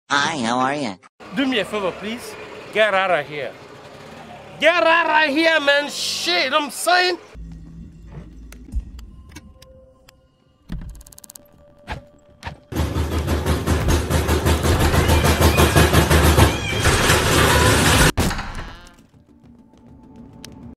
Hi, how are you? Do me a favor, please. Get out of here. Get out of here, man. Shit, I'm saying.